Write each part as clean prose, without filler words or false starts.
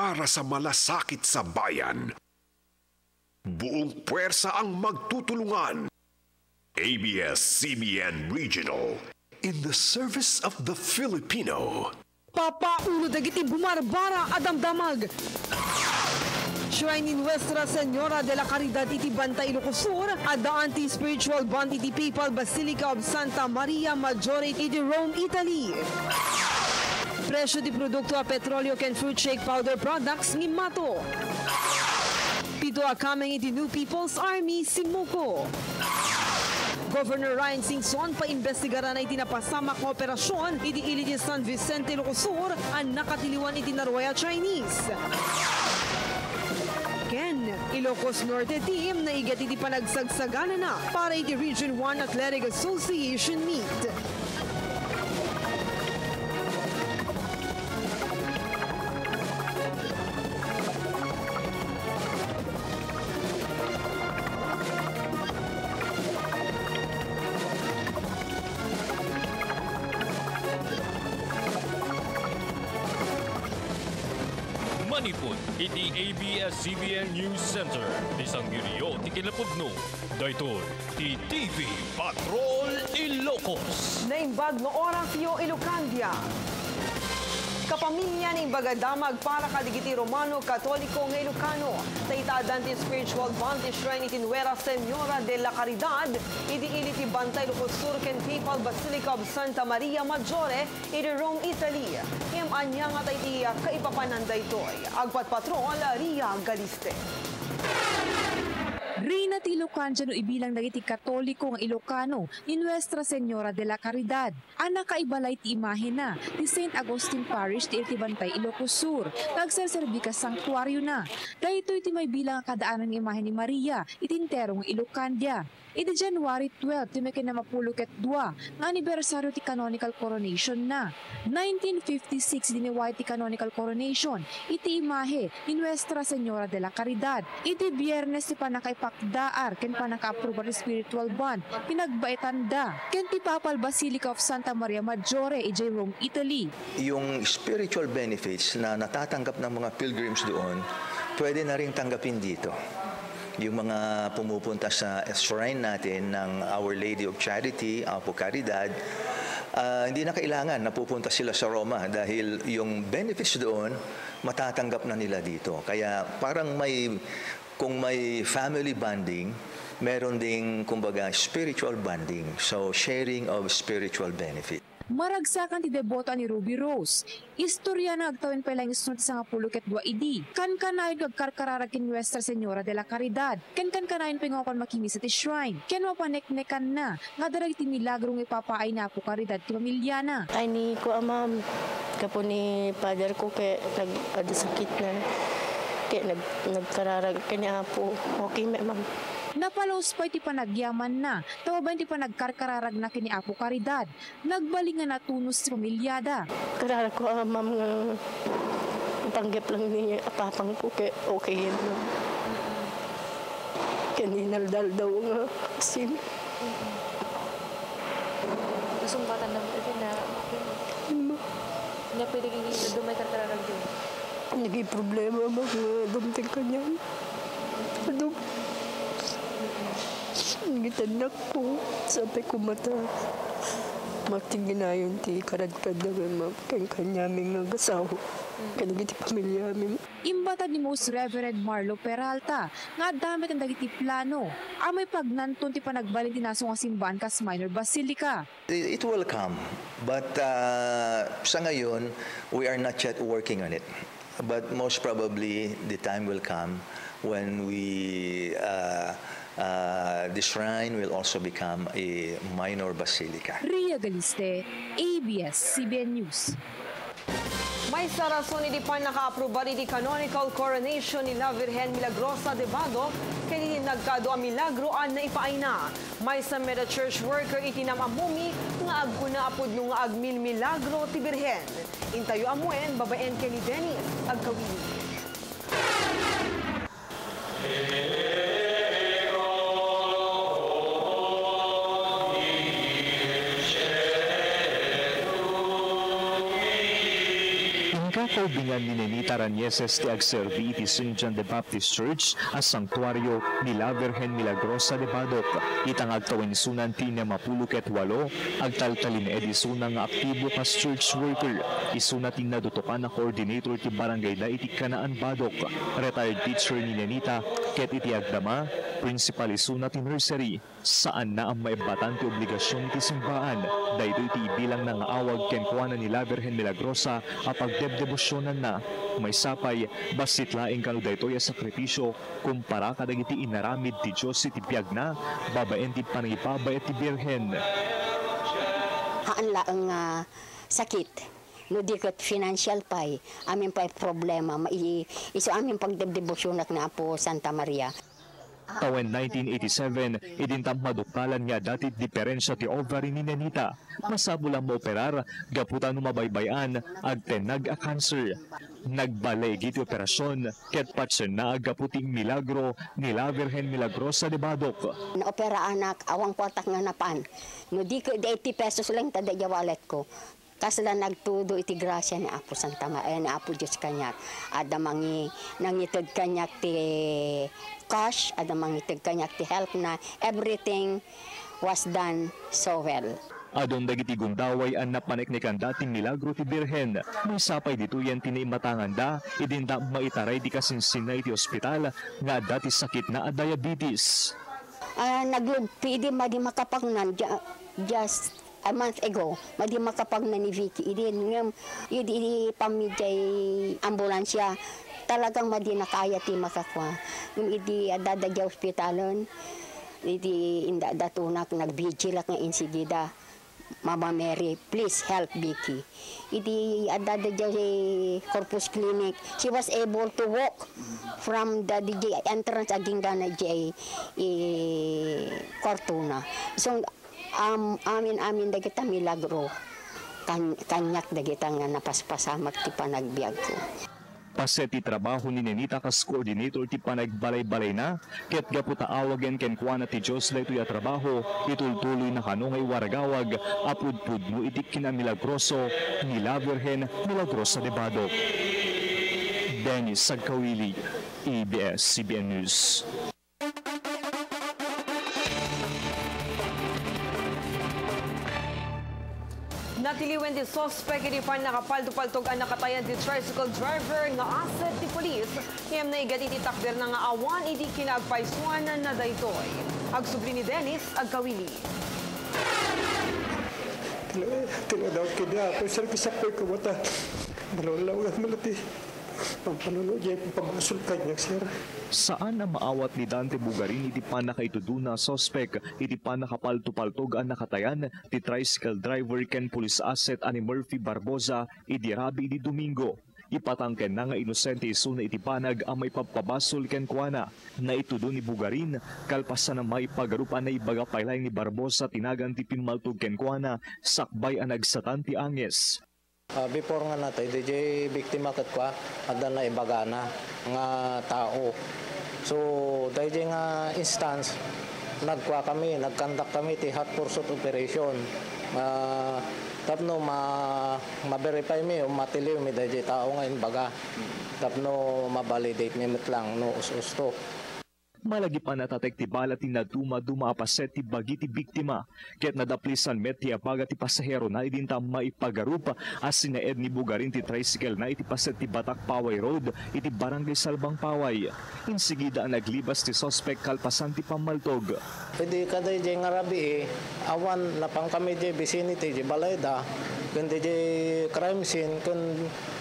para sa malasakit sa bayan. Buong puwersa ang magtutulungan. ABS-CBN Regional, in the service of the Filipino. Papaulo dagiti bumarbara adamdamag. Shrine in Nuestra Señora de la Caridad iti Bantay, Ilocos Sur, at the anti-spiritual bond iti Papal Basilica of Santa Maria Maggiore iti Rome, Italy. Presyo di produkto a petrolyo ken fruit shake powder products ngimato. Pito a kameng iti New People's Army Simuko. Governor Ryan Singson paimbestigara na iti napasama kooperasyon iti ili di San Vicente, Ilocos Sur ang nakatiliwan iti Naroya Chinese. Ken, Ilocos Norte team na igat iti panagsagsagan na para iti Region 1 Athletic Association meet. Manipod, iti ABS-CBN News Center. Isang giriyo, ti kinapudno. Daytol, ti TV Patrol Ilocos. Naimbag no oras yo Ilocandia. Kapamilya ni Bagadamag para kadigiti Romano Katoliko ng Ilocano. Taita Dante Spiritual Bond Shrine iti Nuestra Señora de la Caridad. Iti iliti Bantay, Ilocos Sur ken Papal Basilica of Santa Maria Maggiore iti Rome, Italy. Anya nga iti kaipapananday toy. Agpat Patrol, Ria Galiste. Rina ti Ilocandia no ibilang dagiti Katoliko nga Ilocano ni Nuestra Señora de la Caridad. Anak kaibalay ti imahe na ti St. Agustin Parish ti Bantay, Ilocos Sur. Nagserserbi ka sanktuaryo na. Dahito iti may bilang kadaanan ng imahe ni Maria itinterong Ilocandia. Iti January 12, ti may kinamapuluket 2, nga anibersaryo ti canonical coronation na. 1956 diniway ti canonical coronation, iti imahe ni Nuestra Señora de la Caridad. Iti biyernes ti panakaipakdaar, ken panaka-approval spiritual bond, pinagbaitan da. Ken ti Papal Basilica of Santa Maria Maggiore, iti Rome, Italy. Yung spiritual benefits na natatanggap ng mga pilgrims doon, pwede na rin tanggapin dito. Yung mga pumupunta sa shrine natin ng Our Lady of Charity, Apo Caridad, hindi na kailangan napupunta sila sa Roma dahil yung benefits doon matatanggap na nila dito. Kaya parang kung may family bonding, meron ding kumbaga spiritual bonding. So sharing of spiritual benefit. Maragsakan ti deboto ni Ruby Rose. Istorya na agtawin pa lang isunod sa nga puluket 2 idi. Kan-kanayon kagkarkararag kin Nuestra Señora de la Caridad. Kan-kanayon pingopan makimi sa ti shrine. Ken mapaneknekan na. Nga darag ti milagrong ipapaay na po Caridad ti pamilyana. Ay ni ko ma'am. Kapo ni father ko kay nag-adasakit na. Kaya nagkararag kanya po. Okay ma'am. Napalos pa iti panagyaman na, tawaban iti panagkarkararag na kini Apo Caridad, nagbaling nga natunos si pamilyada. Kararag ko ma'am nga tanggap lang ni apapang ko kay okay yan ma'am. Kaninaldal daw nga asin. Sumbatan na ito na na pwede kini dumay karkararag din. Naging problema mga dumting kanyan. Ngitanak ko, sabi ko mata. Matingin na yun ti karagpadagan kanyaming ng gasaw. Kanagiti pamilya amin. Imbata ni Most Reverend Marlo Peralta, nga damit ang dagiti plano. Amay pagnanton ti panagbalin tinaso nga simbahan kas Minor Basilica. It will come, but sa ngayon, we are not yet working on it. But most probably, the time will come when the shrine will also become a minor basilica. Ria Galiste, ABS-CBN News. May sarason iti pan naka-aprobar iti canonical coronation ni La Virgen Milagrosa de Bago kaya nagkado ang milagro na ipaayna. May sa meda church worker iti namamumi nga agkuna apod nung agmil milagro ti Birhen. Intayo amuen babaen kay ni Dennis agkawili. Kaubingan ni Nenita Ranieses ti agservi iti St. John the Baptist Church as sanktuaryo ni La Virgen Milagrosa de Badok. Itang agtawensunan ti na mapuluket walo, agtaltalin edisunan nga aktibo kas church worker. Isuna tin nadutukan na coordinator ti barangay da iti Kanaan Badok. Retired teacher ni Nenita, ket iti agdama, principal isuna ti nursery. Saan na ang maibatan ti obligasyon ti simbaan. Dahito iti ibilang na nga awag kenkwana ni La Virgen Milagrosa apag debdebosyonan na. May sapay, basit laing kanu daytoy a sakripisyo kumpara kadagiti inaramid ti Diyos iti biyag na, babaen ti panangipabay at ti Birhen. Haan laang sakit, no di kat financial pay, amin pa problema, iso amin pagdebdebosyonak na po Santa Maria. Tawen 1987, idintam maduktalan nga dati diferensya ti ovary ni Nenita. Masabulang maoperar, gaputan mabaybayan, agtenag a cancer. Nagbalay giti operasyon, ket patsen na agaputing milagro ni La Virgen Milagrosa de Badok. Naopera anak, awang kwartak nga napan. No di ko, 80 pesos lang tada wallet ko. Kasla nagtudo iti grasya ni Apo Santa Maria, ni Apo Diyos kanyak. Ada mangi nangitid kanyak ti cash, ada mangitid kanyak ti help na everything was done so well. Adon dagiti gundaway an napaniknikan dating milagro ti Birhen. May sapay dito yan tinaimatangan da, idinta maitaray di kasinsin na iti ospital nga dati sakit na a diabetes. Naglugpi di madi makapagnan just a month ago, madi makapagnan ni Vicky. Idi pamijay ambulansya, talagang madi nakaya ti makakwa. Idi adadagya ospitalon, idi inda datunak nagbigilak nga insigida. Mama Mary, please help Vicky. Idi adadagya Corpus Clinic. She was able to walk from the DJ entrance aging dana DJ Cortuna. So amin dagita milagro kanyak dagita nga napaspasamak ti panagbiag ko. Paseti trabaho ni Nenita kas coordinator ti panagbalay-balay na, ket gaputa awagen kenkwana ti Diyos daytoy a trabaho, itultuloy na kanungay waragawag, apudpud mo iti kinamilagroso ni La Virgen Milagrosa de Badok. Dennis Sagkawili, ABS-CBN News. Natiliwen di sospek iti pan nakapaltog-paltog ang nakatayan di tricycle driver nga asset ti polis. Ngem na igad iti takder na nga awan iti kinagpaisuanan na daytoy. Agsubli ni Dennis Agkawili. Tinadaw kanya ako sa kisakay ko mata. Malalaw at malati. Ang panunod niya yung pagbasul kanya, sir. Saan na maawat ni Dante Bugarin iti panakaituduna sospek iti panakapaltupaltog ang nakatayan ti tricycle driver ken police asset ani Murphy Barboza iti Rabi di Domingo. Ipatangken na nga inosente isuna iti panag ang may pagpabasol ken kuana na itudo ni Bugarin kalpasan na may pagarupan na ibaga paylay ni Barboza tinagan ti pinmaltog ken kuana sakbay ang nagsatan ti Anges. Before nga natin, DJ biktima kat kwa, ada na ibagana nga tao. So, DJ nga instance, nagkwa kami, nagkandak kami ti hot pursuit operation. Tapno ma-verify mi, matiliw mi DJ tao nga imbaga. Tapno ma-validate mi mitlang no us-usto. Malagi pa natatektibala ti naduma-duma apaset ti bagi ti biktima. Ket nadaplisan met ti apaga ti pasahero na idinta maipagarupa as sinaed ni Bugarin ti tricycle na iti paset ti Batak Paway Road iti Barangay Salbang Paway. Insigida ang naglibas ti sospek kalpasan ti pamaltog. Pwede ka DJ nga rabi awan napang kami di vicinity di Balayda. Kundi di crime scene kun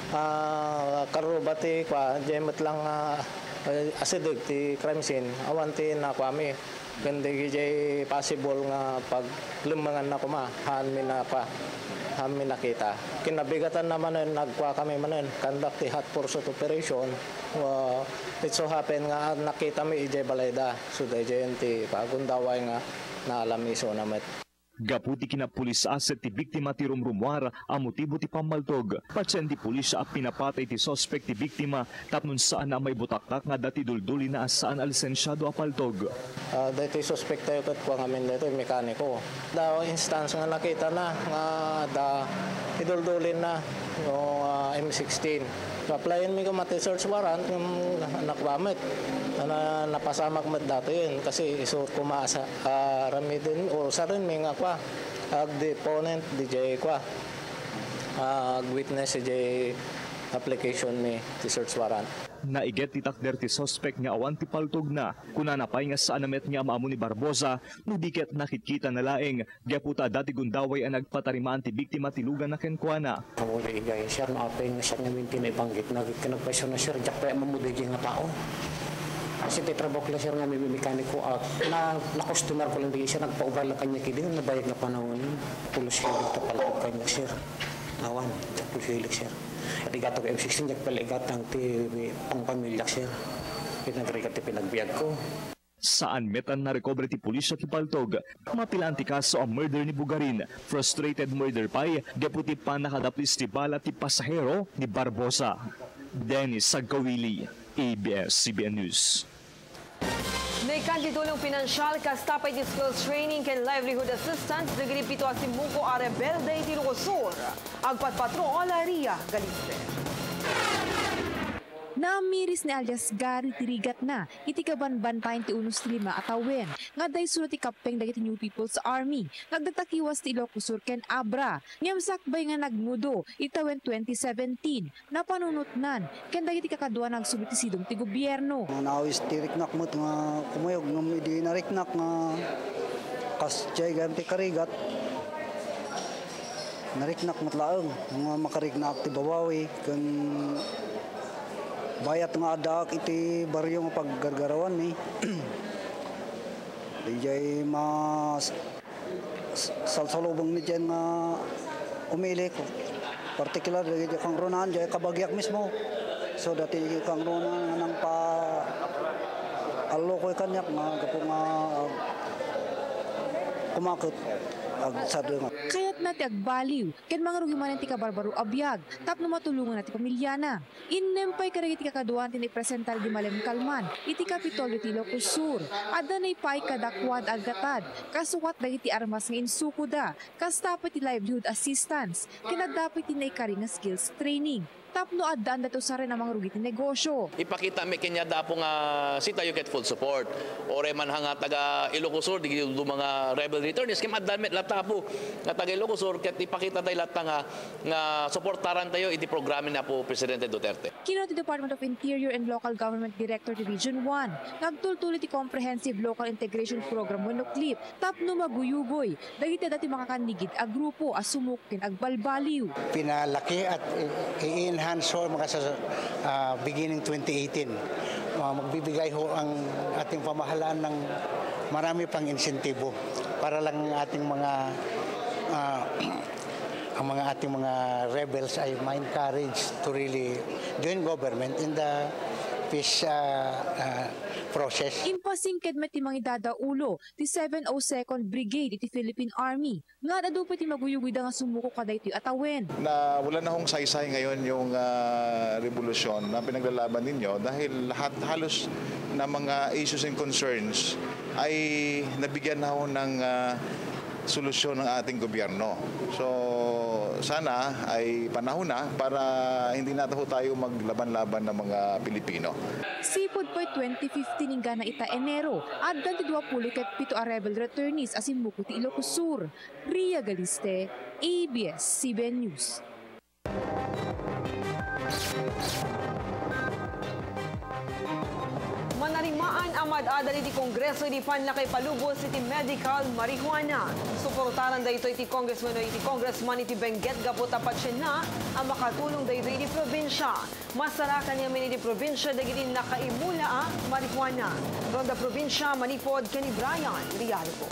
karubati kwa di matlang asidog ti crime scene awanti na kami kundi di possible nga pag lumangan na kuma han mi nakita kinabigatan naman nagkwa kami manen conduct ti hot pursuit operation it so happen nga nakita mi ije Balayda so dayjay ti pagundaway nga naalamiso na met. Gaputi kina pulis asset ti biktima ti rumrumwar ang motibo ti pamaltog. Patsen ti pulis a pinapatay ti sospek ti biktima tapnon saan na may butaktak nga dati dulduli na saan alisensyado a paltog. Dati sospek tayo kat kwa ngamin dito mekaniko. Da instance nga nakita na nga da iduldulin na no M16. applyan mi ko mati search warrant yung nakwamit. Napasamak mat dato yun kasi iso kumaasa rami din o sa rin may nga kwa ag deponent DJ kwa ag witness DJ application mi ti search warrant. Naiget ti takder ti suspect nga awan ti paltog na kuna napay nga sa anamet nga maamo ni Barbosa no diket nakikita na laeng gaputa dati gundaway ang nagpatarimaan ti biktima ti lugan na kenkwana. Wala igay siya no apay nga siya nga min pinaibanggit nagkanagpasyon na siya jak pa mamuday nga tao. Kasi titrabok lang siya nga may mekaniko na customer ko lang di siya nagpaubra lang kanya kidi nabayag na panahon pulos siya dito paltog kanya siya. Awan, pulos siya. At igatog M16 jak paligatang ti pangpamilya siya. Pinagrigat ti pinagbiag ko. Saan metan na recover ti pulisya ti paltog, mapilaan ti kaso ang murder ni Bugarin, frustrated murder pay, deputy pa nakadapis ti bala ti pasahero ni Barbosa. Dennis Sagkawili, ABS-CBN News. May kandidulong pinansyal kastapay ti skills training ken livelihood assistance nagiripito at Simuco a rebelde ti Ilocos. Agpatpatrol Ria Galiste. Namiris ni alias Gary tirigat na iti kabanbantayin ti unos ti 5 atawen nga day sunod ti kapeng dagiti New People's Army nagdagtakiwas ti Ilocos Sur ken Abra ngem sakbay nga nagmudo itawen 2017 napanunotnan ken dagiti kakadua nagsubit ti sidong ti gobyerno. Nawis ti riknak mo't nga kumayog ngam idi nariknak nga kasjay gayam ti karigat nariknak mo't laeng nga makarignak ti bawawi ken bayat nga adak iti baryo nga paggargarawan ni. Dijay mas salsalubong ni dyan nga umili ko. Particular dito kang Ronan, dyan kabagyak mismo. So dati kang Ronan nang pa alo ko kanyak nga kapo nga kumakot. Kaya't nati agbaliw, ken mga rugimanan ti kabarbaro abiyag, tapno matulungan nati pamilyana. Innempay karagi ti kakaduan ti presentar di Malem Kalman, iti Kapitolyo ti Ilocos Sur, adanay pay kadakwad aggatad, kasukat dagiti armas nga insukuda, kastapay ti livelihood assistance, kinadapay ti naikari nga skills training. Tapno addaan dato sa rin ang mga rugit ng negosyo. Ipakita may kanya dapo nga si tayo get full support. Ore man hanga taga Ilocos Sur, di mga rebel returnees, kim addaan met latapo nga taga Ilocos Sur, ket ipakita tayo lata nga supportaran tayo iti programa na po Presidente Duterte. Kino ti Department of Interior and Local Government Director Division 1, nagtultuloy ti Comprehensive Local Integration Program wenno CLIP, tapno maguyugoy, dagiti dati makakanigid a grupo as sumukin agbalbaliw. Pinalaki at enhance ho mga sa beginning 2018. Magbibigay ho ang ating pamahalaan ng marami pang insentibo para lang ating mga ang mga ating mga rebels ay ma-encourage to really join government in the peace process. Impasingked met ti mangidada ulo ti 702nd Brigade iti Philippine Army. Nga adupay ti maguyugida nga sumuko kada iti atawen. Na wala na hong saysay ngayon yung revolusyon na pinaglalaban ninyo dahil lahat halos na mga issues and concerns ay nabigyan na ho ng solusyon ng ating gobyerno. So sana ay panahon na para hindi na tayo maglaban-laban ng mga Pilipino. Sipod po 2015 nga na ita Enero at 2027 a rebel returnees as Simuco ti Ilocos Sur. Ria Galiste, ABS-CBN News. Manarimaan amad adali ti Kongreso iti panlakay palubos iti medical marijuana. Suportaran dayto iti congressman iti Benguet Gapota Pachena ang makatulong dayto iti probinsya. Masarakan niya iti probinsya dagiti nakaimula marijuana. Ronda probinsya manipod ken Brian Rialco.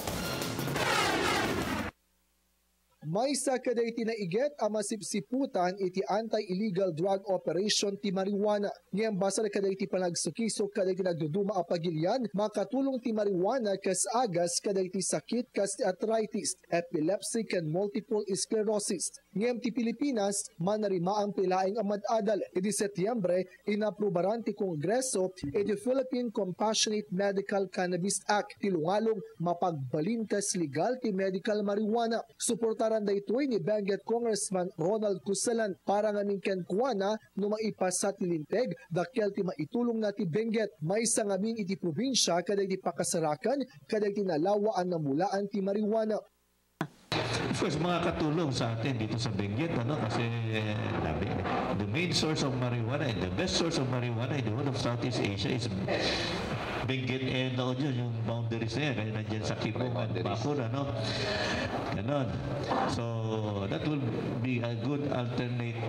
May sakada iti naiget ang masipsiputan iti anti-illegal drug operation ti marijuana. Ngayang basa kada iti panagsukiso kada iti nagduduma a pagilian, makatulong ti marijuana kas agas kada iti sakit kas ti arthritis, epilepsy ken multiple sclerosis. Ngayang ti Pilipinas, manarima ang pilaing amad adal. Iti Setyembre, inaprubaran ti Kongreso iti Philippine Compassionate Medical Cannabis Act. Tilungalong mapagbalintas legal ti medical marijuana. Suportaran Ginikanan daytoy ni Benguet Congressman Ronald Cusalan para nga mingken kuana no maipasat ni Linteg dakkel ti maitulong na ti Benguet may sangamin iti probinsya kaday ti pakasarakan kaday ti nalawaan na mulaan ti marijuana. Of course, makakatulong sa atin dito sa Benguet, kasi the main source of marijuana and the best source of marijuana in the whole of Southeast Asia is Benguet and yung boundaries na yan, kaya nandyan sa Kibong at Bakura, Ganon. So, that will be a good alternative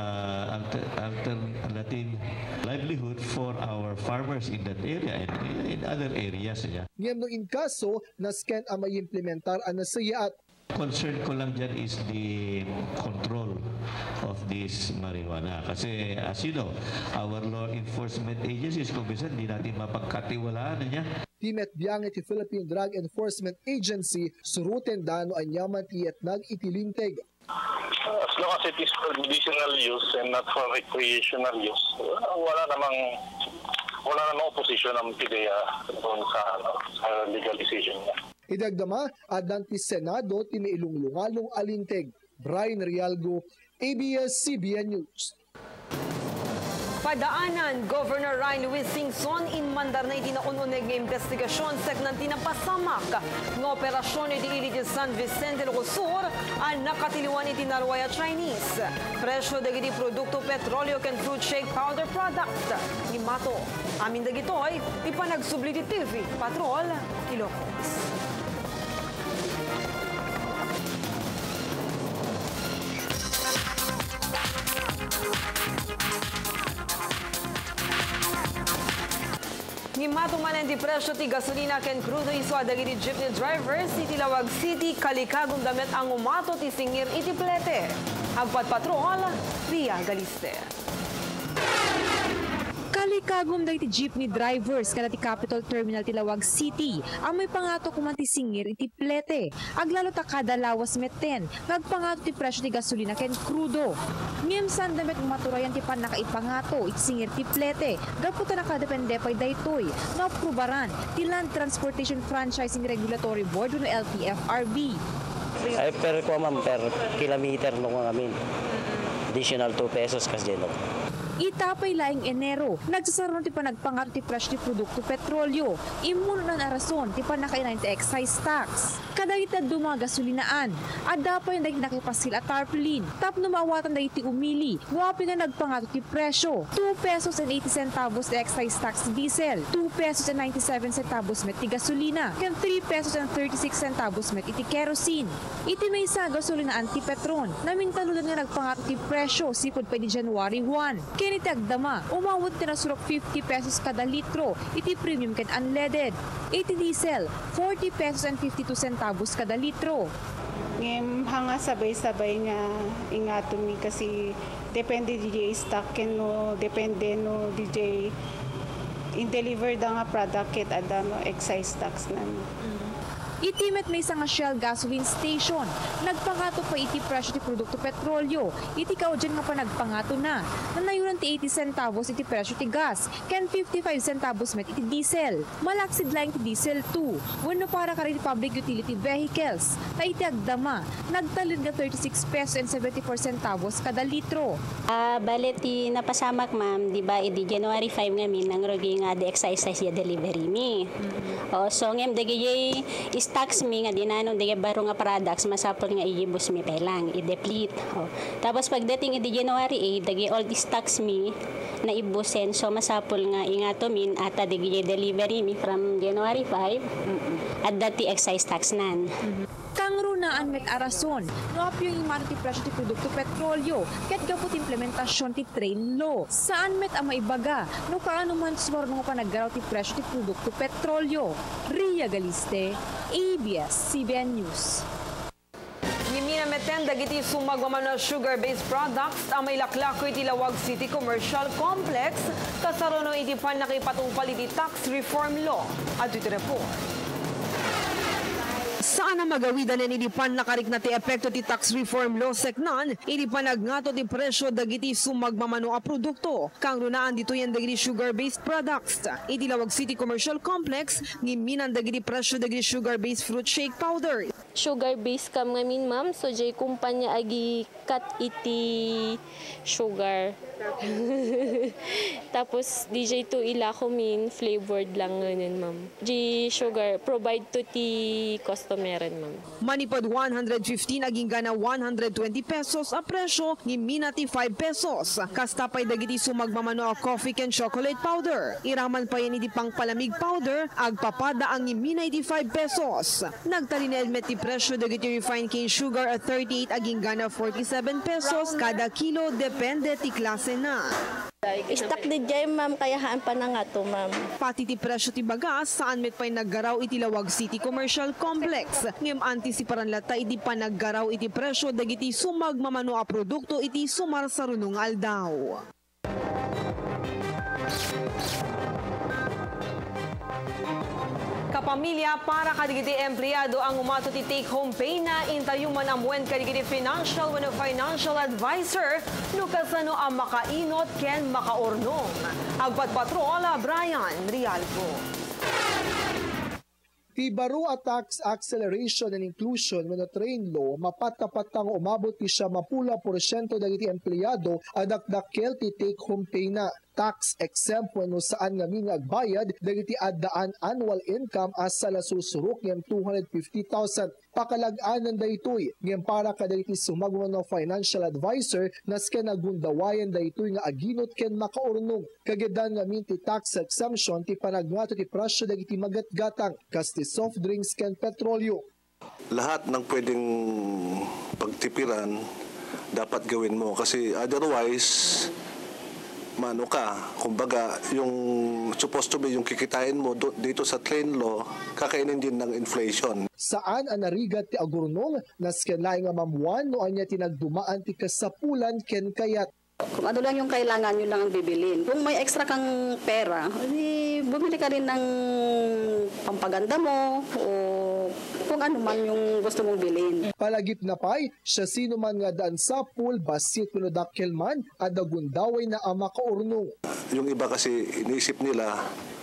livelihood for our farmers in that area and in other areas. Ngem no in kaso, na-scan ang may implementar ang nasayaat. Concern ko lang dyan is the control of this marijuana. Kasi as you know, our law enforcement agencies, kung bisa, hindi natin mapagkatiwalaan niya. Timet biyang iti Philippine Drug Enforcement Agency, suruten dano ang yaman tiyet nag-itilinteg. As long as it is for medicinal use and not for recreational use, wala namang opposition ng PDEA doon sa legalization niya. Idagdama, adan ti Senado tiniilunglungalong alinteg. Brian Rialgo, ABS-CBN News. Padaanan, Governor Ryan Luis Singson in mandar na itinaununig ng investigasyon sa tinapasamak ng operasyon iti Iliti San Vicente Ilocos Sur ang nakatiliwan iti Narwaya Chinese. Presyo dagiti produkto petrolyo ken fruit shake powder product. Ni Mato, amin dagitoy, ipanagsubli ti TV Patrol Ilocos. Ni matumanan di presyo ti gasolina ken crudo iso adagiti jeepney drivers iti Lawag City kalikagong damit ang umato ti singir iti plete. Agpat patrol, Ria Galiste. Kalikagom da iti jeepney drivers kada ti Capital Terminal ti Lawag City ang may pangato kuman ti singir iti plete. Aglalo ta kada lawas meten nagpangato ti presyo ti gasolina ken crudo. Ngem san damet maturayan ti panakaipangato iti singir ti plete. Gaputa nakadepende pay daytoy na aprubaran ti Land Transportation Franchising Regulatory Board no LTFRB. Ay per kilometer no ngamin. Additional 2 pesos kasi dyan. Itapay laing Enero, nagsasaroon ti panagpangato ti presyo ti produkto petrolyo. Imuno na rason ti panakainain ti excise tax. Kadagitad mga gasolinaan, adapay na nakipasil at tarpaulin. Tapno mawatan na iti umili, wapi nga nagpangato ti presyo. 2 pesos and 80 centavos ti excise tax ti diesel, 2 pesos and 97 centavos met ti gasolina, ken 3 pesos and 36 centavos met iti kerosene. Iti may sa gasolinaan ti Petron, namintalulan nga nagpangato ti presyo sipod pa di January 1. Iti agdama, umawot ti nasurok 50 pesos kada litro, iti premium ken unleaded. Iti diesel, 40 pesos and 52 centavos kada litro. Ngem hanga sabay-sabay nga ingato mi kasi depende DJ stock ken no depende no DJ in deliver da nga product ket ada no excise tax nan. Itimet may isang Shell gasoline station. Nagpangato pa iti presyo ti produkto petrolyo. Iti kaudyan nga pa nagpangato na. Nanayunan ti 80 centavos iti presyo ti gas. Ken 55 centavos met iti diesel. Malaksid lang ti diesel 2. Wano para ka rin public utility vehicles. Na iti agdama. Nagtalid nga 36 pesos and 74 centavos kada litro. Bale ti napasamak ma'am, di ba, iti January 5 ngamin nang rogi nga the excise ya delivery mi. So ngem dagay tax mi nga dinanong di baro nga products masapol nga ijibus mi pelang i-deplete. Tapos pagdating iti January 8 dagi all this tax mi na ibusen so masapol nga ingato min ata dagi delivery mi from January 5 at dati excise tax nan. Kang runaan met arason, no apyo yung imano ti presyo ti produkto petrolyo, ket gapot implementasyon ti train law. Saan met ang maibaga, no kaano man sumaro nga panaggaraw ti presyo ti produkto petrolyo. Ria Galiste, ABS-CBN News. Nimina meten dagiti sumagwaman na sugar-based products ang may laklako iti Lawag City Commercial Complex kasarono iti pan nakipatungpal iti tax reform law. At ito report. Saan na magawidan na inipan nakarik na ti epekto ti tax reform law seknan, inipanag nga to ti presyo dagiti sumagmamano a produkto. Kang runaan dito yan dagiti sugar-based products. Itilawag City Commercial Complex, ngiminan dagiti presyo dagiti sugar-based fruit shake powder. Sugar-based kam ngamin, ma'am. So, jay kumpanya agi cut iti sugar. Tapos, DJ to ila ko min, flavored lang ngayon, ma'am. G sugar, provide to ti customer, ma'am. Manipod 115 aging gana 120 pesos a presyo, ngimina ti 5 pesos. Kastapay dagiti sumagmamano a coffee and chocolate powder. Iraman pa yan iti pangpalamig powder, agpapada ang ngimina iti 5 pesos. Nagtalinelmet ti presyo dagiti refined cane sugar at 38 aging gana 47 pesos kada kilo, depende ti klase na. Stock di jay, ma'am, kaya haan pa na nga to, ma'am. Pati ti presyo ti bagas, saan met pa'y naggaraw iti Lawag City Commercial Complex. Ngem antisiparan lata iti panaggaraw iti presyo dagiti sumagmamano a produkto iti sumarsarunong aldaw. Kapamilya, para kadigiti empleyado ang umato ti take-home pay na intayuman amwen kadigiti financial when a financial advisor no kasano ang makainot ken makaurnong. Agpatpatrola, Brian Rialco. Ti baro a tax acceleration and inclusion when a train law mapatapatang umabot ti 10% dagiti empleyado adakdakkel ti take-home pay na. Tax exempt wenno saan ngamin agbayad dagiti addaan annual income asa la susurok ngem 250,000. Pakalag-anan daytoy ngem para kadagiti sumagmano financial advisor nasken nagundawayan daytoy nga aginot ken makaurnong. Kagedan ngamin ti tax exemption ti panagnato ti presyo dagiti magatgatang kas ti soft drinks ken petrolyo. Lahat ng pwedeng pagtipiran dapat gawin mo kasi otherwise mano ka, kumbaga yung supposed to be yung kikitain mo dito sa train law, kakainin din ng inflation. Saan ang narigat ti agurnong nasken laing nga mamuan no anya tinagdumaan ti kasapulan ken kayat. Kung ano lang yung kailangan, yun lang ang bibilin. Kung may extra kang pera, bumili ka rin ng pampaganda mo o kung ano man yung gusto mong bilhin. Palagip na pay, siya sino man nga daan sa pool, basit pinodakkel man, at agundaway na ama kaurnong. Yung iba kasi iniisip nila,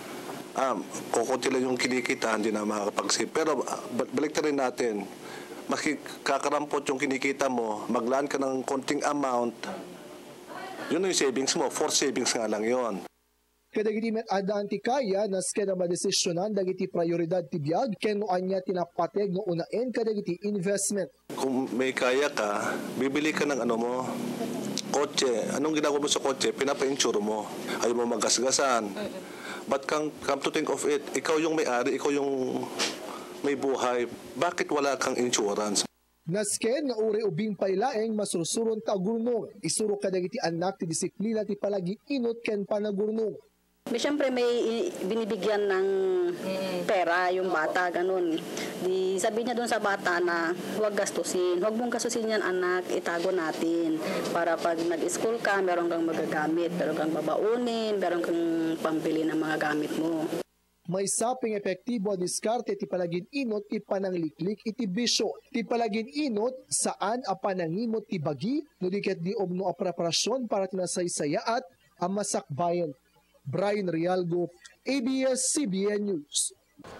kukunti lang yung kinikita, hindi na makakapag-save. Pero balik rin natin, makikakarampot yung kinikita mo, maglaan ka ng konting amount, yun yung savings mo, for savings nga lang yun. Kadagiti met adaan ti kaya nasken na madesisyonan dagiti prioridad ti biag ken no anya tinapateg no unaen kadagiti investment. Kung may kaya ka, bibili ka ng ano mo, kotse. Anong ginagawa mo sa kotse? Pinapa-insure mo. Ayaw mo magasgasan. But come to think of it, ikaw yung may-ari, ikaw yung may buhay. Bakit wala kang insurance? Nasken nga uri ubing pailaeng masursuron ta agurnong. Isuro kadagiti anak ti disiplina ti palagi inot ken panagurnong. Siyempre may binibigyan ng pera yung bata, ganun. Di sabi niya doon sa bata na huwag gastusin. Huwag mong gastusin yan, anak, itago natin. Para pag nag-school ka, meron kang magagamit, meron kang babaunin, meron kang pambili ng mga gamit mo. May saping epektibo ang diskarte ti palagin inot ti panangliklik iti bisyo. Ti palagin inot saan a panangimot ti bagi no diket di obno a preparasyon para tinasaysayaat ang masakbayan. Brian Rialgo, ABS-CBN News.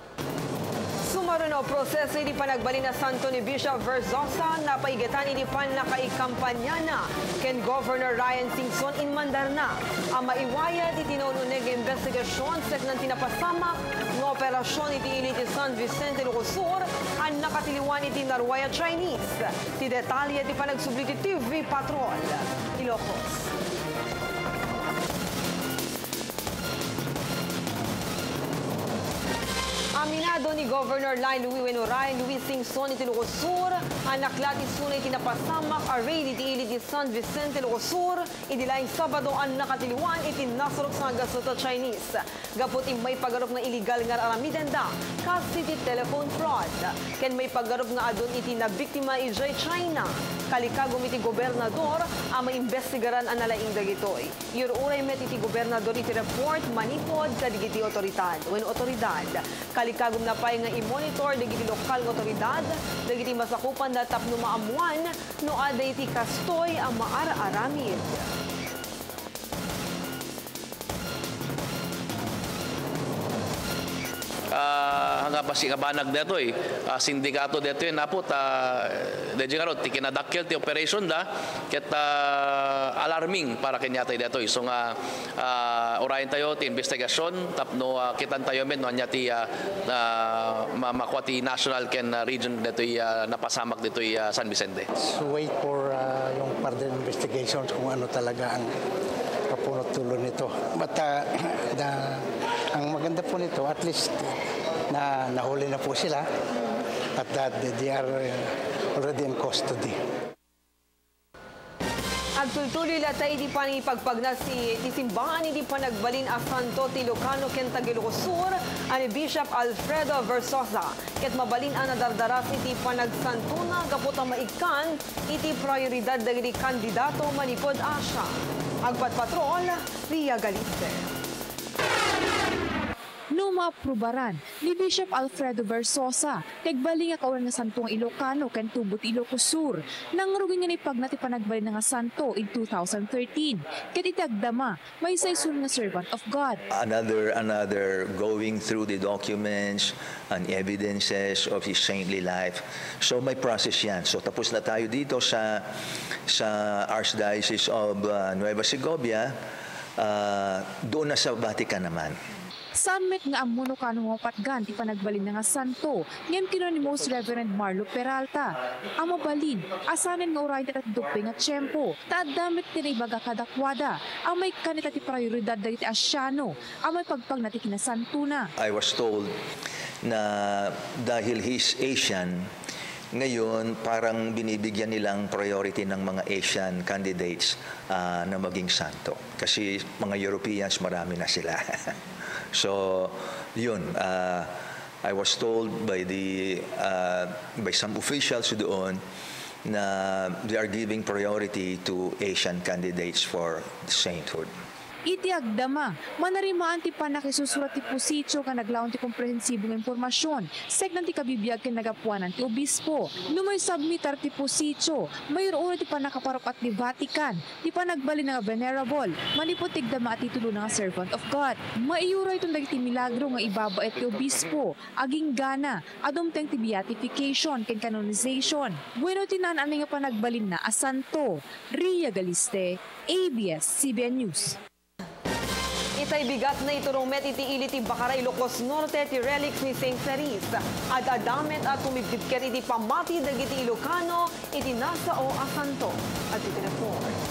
Sumaruno proseso iti panagbali na Santo ni Bishop Verzosa na paigatan iti panakaikampanya na ken Governor Ryan Singson in Mandarna. Ang maiwayad iti naununeg investigasyon seknan tinapasamak ng operasyon iti iliti San Vicente Lucosur ang nakatiliwan iti Narwaya Chinese. Ti detalye iti panagsubli ti TV Patrol. Ilocos. Aminado ni Governor Lai Louie Wenoray, Luis Singson iti Lucosur, ang naklati sunay tinapasamak array iti iliti San Vicente Lucosur, iti laing Sabado ang nakatiliwan iti nasurok sa Gasota Chinese. Gapot may paggarop na illegal nga aramidenda, kasi iti telephone fraud. Ken may paggarop nga adon iti na biktima ijay China. Kalikagom iti gobernador, ang maimbestigaran ang nalaing dagitoy. Yururay met iti gobernador iti report manipod kadigiti otoridad. Balikagom na pay nga i-monitor dagiti lokal nga otoridad dagiti masakupan da tapno maamuan no aday iti kastoy ang maara-aramid. Hanggang pasikabanag dito sindikato dito napot dedyo nga ti kinadakkel ti operation da ket alarming para kenyatay dito so nga orayin tayo ti investigasyon tapno kitan tayo men no anya ti makuha ti national ken region dito napasamak dito San Vicente. So wait for yung further investigations kung ano talaga ang kapunot tulo nito. But ang maganda po nito, at least na nahuli na po sila at that they are already in custody. Agtultuloy latay di pa ni pagpagna si simbahan di pa nagbalin a Santo ti Ilocano ken Tagalog Sur ani Bishop Alfredo Versosa ket mabalin ang nadardaras iti panagsantuna kapot ang maikan iti prioridad dagiti kandidato manipod Asya. Agpatpatrol, Ria Galiste. Numaprubaran ni Bishop Alfredo Versosa kagbaling nga kauran nga santong Ilocano ken tubot Ilocos Sur nang rugin nga ni pagnati panagbalin nga santo in 2013 ket itagdama may saysun nga servant of God. Another going through the documents and evidences of his saintly life. So may process yan. So tapos na tayo dito sa Archdiocese of Nueva Segovia, doon na sa Vatican naman. Sanmet nga amuno kanong mapatgan ti panagbalin nga santo ngem kinuha ni Most Reverend Marlo Peralta. Ang mabalin, asanen nga orayin at duping at tiyempo, taadamit tinaibaga kadakwada, ang may kanita ti prioridad dagiti Asyano, ang may pagpag nati kinasantuna. I was told na dahil he's Asian, ngayon parang binibigyan nilang priority ng mga Asian candidates na maging santo. Kasi mga Europeans marami na sila. So, yun. I was told by some officials doon na they are giving priority to Asian candidates for sainthood. Iti agdama, manarimaan ti panakisusurat ti posityo ka naglaon ti komprehensibong impormasyon, segnan ti kabibiyag ken nagapuanan ti obispo. Numay submitar ti posityo, mayroon ti panakaparok at ti Vatican, ti panagbalin nga venerable, manipot tigdama at titulo nga servant of God. Maiura itong dagiti milagro nga ibaba at ti obispo, aging gana, adumteng ti beatification ken canonization. Bueno tinaan nga panagbalin na asanto. Ria Galiste, ABS-CBN News. Itay bigat na iturong met iti iliti Bakaray, Ilocos Norte, ti relics ni St. Ceres. At adamet at tumibdibket iti pamati dagiti Ilocano, iti nasa o asanto. At iti na po.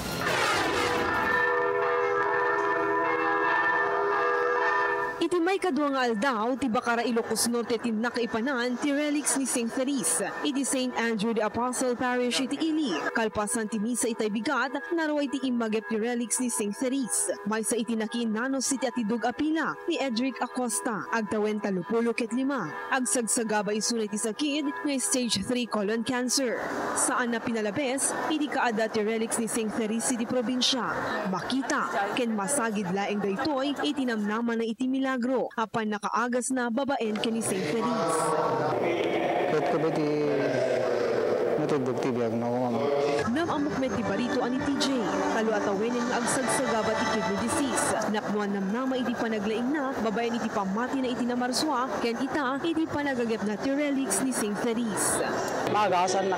Iti may kadwa nga aldaw, ti Bakaray, Ilocos Norte ti nakaipanan, ti relics ni St. Ceres. Iti St. Andrew the Apostle Parish iti ili. Kalpasan ti misa itay bigat, naruay ti imagep ti relics ni St. Ceres. May sa iti nakiinanos iti atidog apila ni Edric Acosta. Agtawen 35. Agsagsagaba isunay ti sakit nga stage 3 colon cancer. Saan na pinalabes, iti kaada ti relics ni St. Ceres iti probinsya. Makita, ken masagid laeng daytoy, iti namnaman na iti milagro. Apan nakaagas na babaen ken ni St. Ceres. Ket kabiti natudog ti biag na Namamok met ti barito ani TJ. Talo atawen nga agsagsagaba ti kidney disease. Napnuan namnama iti panaglaing na, babaen iti pamati na iti namarswa, ken ita iti panagagep na ti relics ni St. Ceres. Magasan na.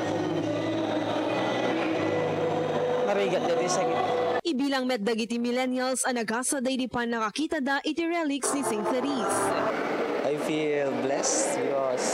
Marigat dito sakit. Ibilang met dagiti millennials ang nagasa day di pa nakakita da iti relics ni St. Ceres. I feel blessed because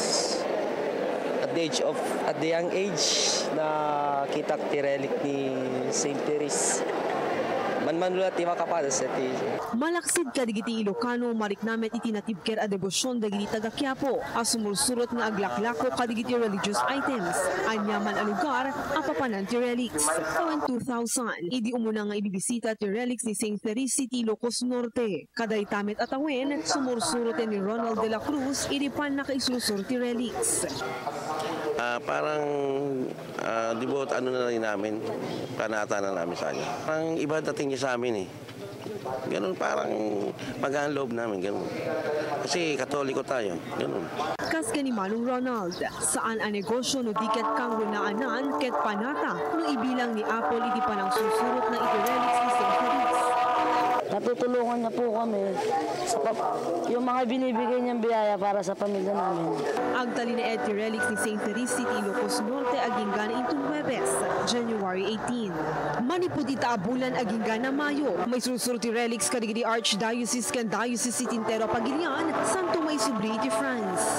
at the young age na kita ti relic ni St. Ceres. Manmanulat ti makapada sa ti. Malaksid ka digiti Ilocano mariknamet iti natibker a debosyon dagiti taga Quiapo. Asumursurot nga aglaklako kadigiti religious items. Anyaman a lugar apapanan ti relics. Tawen 2000, idi umuna nga ibibisita ti relics ni St. Ceres City, Ilocos Norte. Kaday tamet atawen, sumursurot ni Ronald de la Cruz, idi pan nakaislusur ti relics. Parang dibot ano na rin namin, panata na namin sa kanya. Parang iba dating niya sa amin eh. Ganun, parang magaan loob namin, ganun. Kasi Katoliko tayo, ganun. Kaska ni Manong Ronald, saan ang negosyo no diket kang runaanan ket panata no ibilang ni Apple iti panang susurot na itirelics ni St. Felix. Natutulungan niya po kami yung mga binibigay niyang biyaya para sa pamilya namin. Agtali na Ed Relics ni St. Therese City, Ilocos Norte, aginggan into Huwebes, January 18. Manipod itaabulan aginggan na Mayo. May susurot ti Relics kadigdi Archdiocese ken Diocese City Intero Pagilian, Santo May Sobriety, France.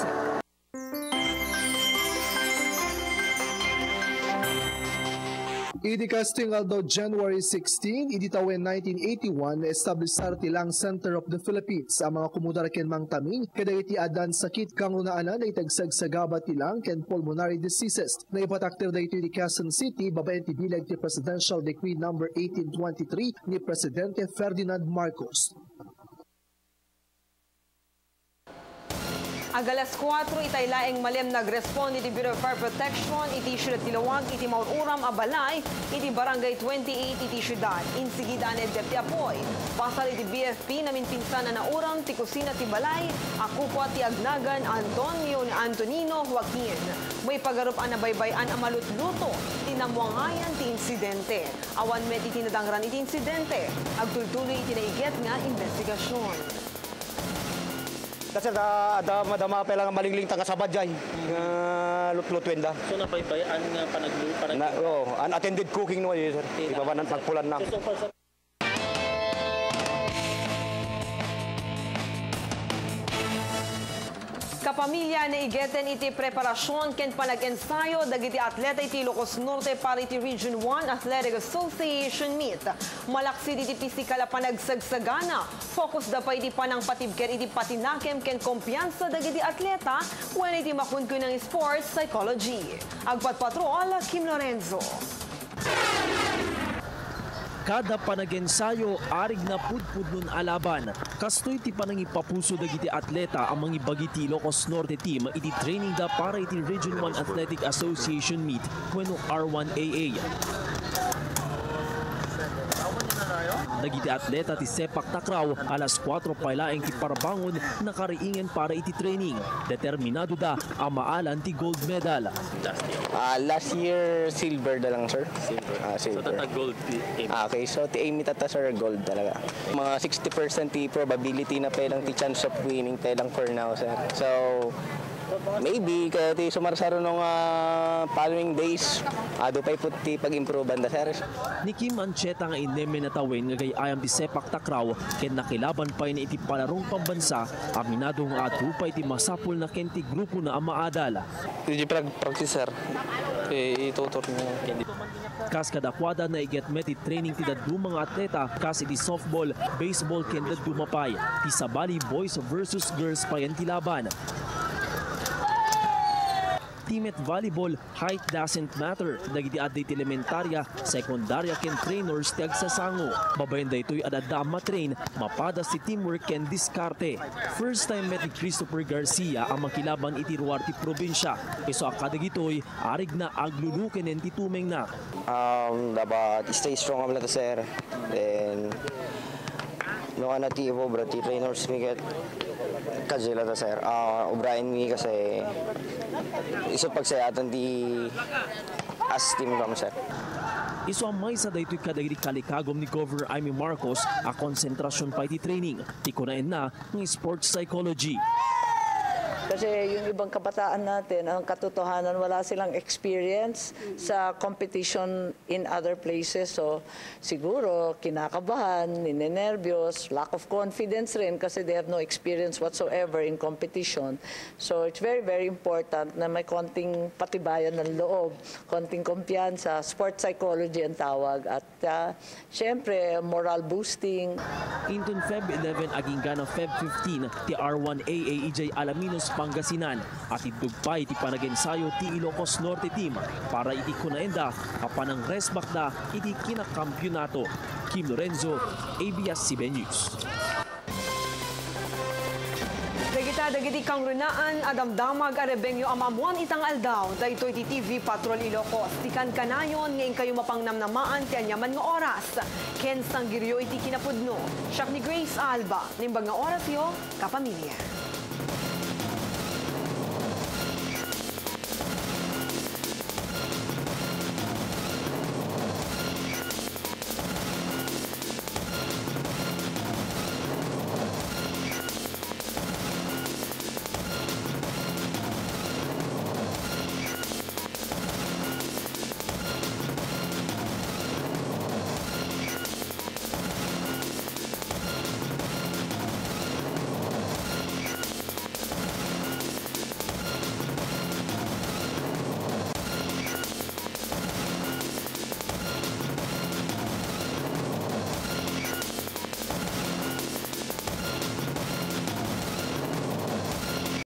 Idi casting aldo January 16, idi tawen 1981, establisar tilang Center of the Philippines ang mga kumudar ken mangtaming kadagiti adan sakit kang unaanan na itagsagsaga tilang ken pulmonary diseases. Na ipatakter da ito di Quezon City, babaen ti bilag ti Presidential Decree No. 1823 ni Presidente Ferdinand Marcos. Agalas 4 itay laeng malem nagrespond iti Bureau of Fire Protection iti syudad Tilawag iti Maururam a balay iti Barangay 28 iti syudad. Insigidan ed depti apoy. Pasal iti BFP namin pinsan na nauram ti kusina ti balay akupwa ti agnagan Antonio ni Antonino Joaquin. May pagarup na baybayan a malutluto tinamuangayan ti insidente. Awan met iti nadangran iti insidente. Agtultuloy iti naiget nga investigasyon. Kasi madama pa lang malingling tanga sa badjay nga lutlutwenda. So napaybayan nga panaglu unattended cooking no sir. Iba ba nang pagpulan na. Kapamilya na igeten iti preparasyon ken panag-ensayo dagiti atleta iti Ilocos Norte para iti Region 1 Athletic Association meet. Malaksi iti pisikal a panagsagsagana. Focus da pa iti panang patibker iti patinakem ken kumpiyansa dagiti atleta when iti makunkun ng sports psychology. Agpatpatrol, Kim Lorenzo. Kada panag-ensayo, arig na pudpud nun alaban. Kastoy ti panangipapuso dagiti atleta ang mga bagiti Ilocos Norte team iti training da para iti Region 1 Athletic Association meet wenno R1AA. Dagiti atleta ti sepak takraw alas 4 pailaeng ti parabangon nakariingen para iti training. Determinado da ang maalan ti gold medal. Last year silver da lang sir. Silver. So tata gold okay, so ti aim tata sir gold talaga. Mga 60% ti probability na pailang ti chance of winning pailang for now sir. So maybe kaya ti sumarsaro nung following days ado pa'y puti pag-improvean da sir. Ni Kim Ancheta nga ineme na tawin nga gayayam ti sepak takraw ken nakilaban pa ni iti palarong pambansa aminado nga adu pa iti masapul na ken ti grupo na amaadal. Di practice sir. Itutur niya. Kas kadakwada na iget met ti training ti daddu mga atleta kas iti softball, baseball ken daddu mapay. Ti sabali boys versus girls pa yan ti laban. Team at volleyball, height doesn't matter. Dagiti adday ti elementarya, sekundarya ken trainers ti agsasango. Babayan da ito'y adada matrain, mapadas ti teamwork ken diskarte. First time met ni Christopher Garcia ang makilaban iti ruwar ti probinsya. Iso akadagitoy, arig na agluluken en ti tumeng na. Dapat stay strong kami na sir. Then, no ka na ti trainers miket. Kajila ta sir. O'Brien mi kasi iso pagsayatan di as team kami sir. Iso ang may sa daytoy kadagiti kalikagom ni Governor Amy Marcos a konsentrasyon pa iti training. Tikunain na ng sports psychology. Kasi yung ibang kabataan natin, ang katotohanan, wala silang experience sa competition in other places. So siguro kinakabahan, ninenervyos, lack of confidence rin kasi they have no experience whatsoever in competition. So it's very, very important na may konting patibayan ng loob, konting kumpiyansa, sports psychology ang tawag. At syempre, moral boosting. Inton Feb 11 aginggan ng Feb 15 ti R1AA EJ Alaminos Pangasinan at idugpay ti panag-ensayo ti Ilocos Norte team para iti kunaenda apanang resback na iti kinakampyonato. Kim Lorenzo, ABS-CBN News. balita dagiti kang runaan adamdamag arebengyo amamuan itang aldaw daytoy ti TV Patrol Ilocos tikan kanayon ngayon kayo mapangnamnamaan ti anyaman nga oras ken sanggiryo iti kinapudno siak ni Grace Alba nimbag nga oras yo kapamilya.